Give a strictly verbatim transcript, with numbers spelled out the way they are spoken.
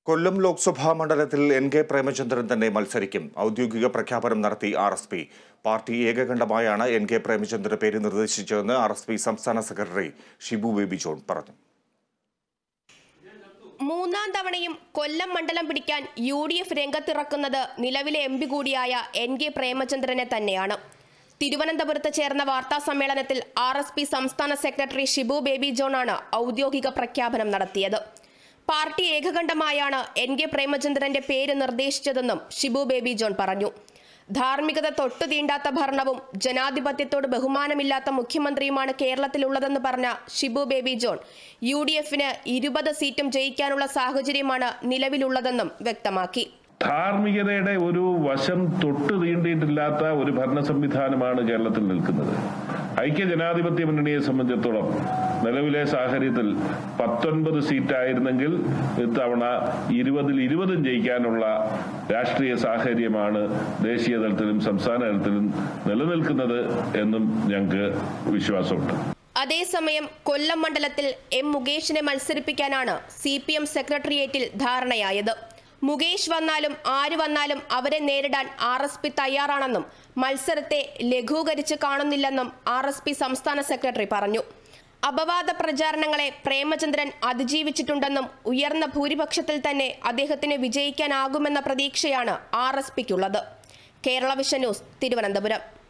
കൊല്ലം ലോക്സഭാ മണ്ഡലത്തിൽ N K Premachandran തന്നെ മത്സരിക്കും. ഔദ്യോഗിക പ്രഖ്യാപനം നടത്തി ആർ എസ് പി. പാർട്ടി ഏകകണ്ഠമായാണ് എൻ കെ പ്രേമചന്ദ്രന്റെ പേര് നിർദ്ദേശിച്ചതെന്ന് ആർ എസ് പി സംസ്ഥാന സെക്രട്ടറി ഷിബു ബേബി ജോൺ പറഞ്ഞു. മൂന്നാം തവണയും കൊല്ലം മണ്ഡലം പിടിക്കാൻ യു ഡി എഫ് രംഗത്തിറക്കുന്നത് നിലവിലെ എം പി കൂടിയായ എൻ കെ പ്രേമചന്ദ്രനെ തന്നെയാണ്. തിരുവനന്തപുരത്ത് ചേർന്ന വാർത്താ സമ്മേളനത്തിൽ ആർ എസ് പി സംസ്ഥാന സെക്രട്ടറി ഷിബു ബേബി ജോൺ ആണ് ഔദ്യോഗിക പ്രഖ്യാപനം നടത്തിയത്. പാർട്ടി ഏകകണ്ഠമായാണ് എൻ കെ പ്രേമചന്ദ്രന്റെ പേര് നിർദ്ദേശിച്ചതെന്നും ഷിബു ബേബി ജോൺ പറഞ്ഞു. ധാർമ്മികത തൊട്ടു തീണ്ടാത്ത ഭരണവും ജനാധിപത്യത്തോട് ബഹുമാനമില്ലാത്ത മുഖ്യമന്ത്രിയുമാണ് കേരളത്തിലുള്ളതെന്ന് പറഞ്ഞ ഷിബു ബേബി ജോൺ യു ഡി എഫിന് ഇരുപത് സീറ്റും ജയിക്കാനുള്ള സാഹചര്യമാണ് നിലവിലുള്ളതെന്നും വ്യക്തമാക്കി. ധാർമ്മികതയുടെ ഒരു വശം തൊട്ടു തീണ്ടിയിട്ടില്ലാത്ത ഒരു ഭരണ സംവിധാനമാണ് കേരളത്തിൽ നിൽക്കുന്നത്. ഐക്യ ജനാധിപത്യ മുന്നണിയെ സംബന്ധിച്ചിടത്തോളം നിലവിലെ സാഹചര്യത്തിൽ പത്തൊൻപത് സീറ്റായിരുന്നെങ്കിൽ ഇത്തവണ ഇരുപതിൽ ഇരുപതും ജയിക്കാനുള്ള രാഷ്ട്രീയ സാഹചര്യമാണ് ദേശീയ തലത്തിലും സംസ്ഥാന തലത്തിലും നിലനിൽക്കുന്നത് എന്നും ഞങ്ങൾക്ക് വിശ്വാസമുണ്ട്. അതേസമയം കൊല്ലം മണ്ഡലത്തിൽ എം മുകേഷിനെ മത്സരിപ്പിക്കാനാണ് സി പി എം സെക്രട്ടേറിയറ്റിൽ ധാരണയായത്. മുകേഷ് വന്നാലും ആര് വന്നാലും അവരെ നേരിടാൻ ആർ എസ് പി തയ്യാറാണെന്നും മത്സരത്തെ ലഘൂകരിച്ച് കാണുന്നില്ലെന്നും ആർ എസ് പി സംസ്ഥാന സെക്രട്ടറി പറഞ്ഞു. അപവാദ പ്രചാരണങ്ങളെ പ്രേമചന്ദ്രൻ അതിജീവിച്ചിട്ടുണ്ടെന്നും ഉയർന്ന ഭൂരിപക്ഷത്തിൽ തന്നെ അദ്ദേഹത്തിന് വിജയിക്കാനാകുമെന്ന പ്രതീക്ഷയാണ് ആർ എസ് പിക്കുള്ളത്. Kerala vision news, Thiruvananthapuram.